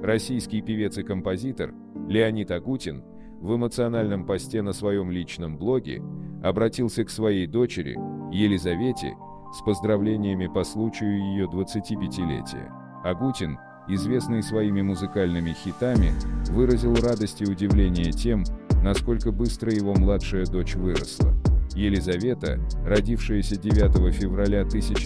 Российский певец и композитор Леонид Агутин в эмоциональном посте на своем личном блоге обратился к своей дочери Елизавете с поздравлениями по случаю ее 25-летия. Агутин, известный своими музыкальными хитами, выразил радость и удивление тем, насколько быстро его младшая дочь выросла. Елизавета, родившаяся 9 февраля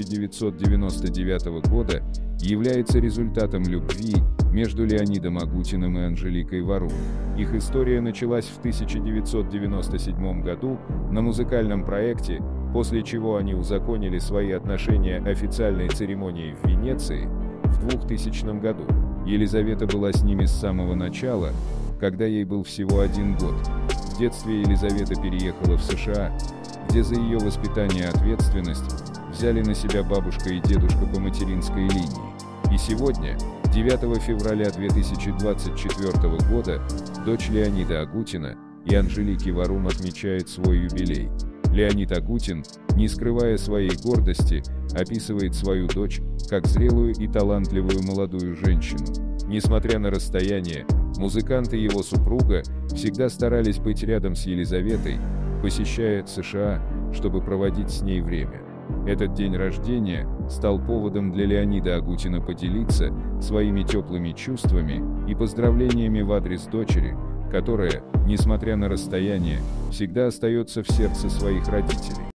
1999 года, является результатом любви между Леонидом Агутиным и Анжеликой Варум. Их история началась в 1997 году на музыкальном проекте, после чего они узаконили свои отношения официальной церемонией в Венеции в 2000 году. Елизавета была с ними с самого начала, когда ей был всего 1 год. В детстве Елизавета переехала в США, где за ее воспитание и ответственность взяли на себя бабушка и дедушка по материнской линии. И сегодня, 9 февраля 2024 года, дочь Леонида Агутина и Анжелики Варум отмечает свой юбилей. Леонид Агутин, не скрывая своей гордости, описывает свою дочь как зрелую и талантливую молодую женщину. Несмотря на расстояние, музыкант и его супруга всегда старались быть рядом с Елизаветой, посещая США, чтобы проводить с ней время. Этот день рождения стал поводом для Леонида Агутина поделиться своими теплыми чувствами и поздравлениями в адрес дочери, которая, несмотря на расстояние, всегда остается в сердце своих родителей.